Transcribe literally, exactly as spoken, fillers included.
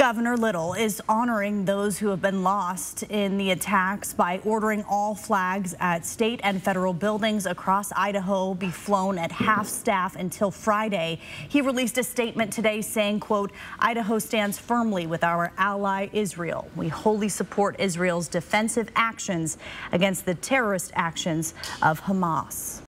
Governor Little is honoring those who have been lost in the attacks by ordering all flags at state and federal buildings across Idaho be flown at half staff until Friday. He released a statement today saying, quote, "Idaho stands firmly with our ally Israel. We wholly support Israel's defensive actions against the terrorist actions of Hamas."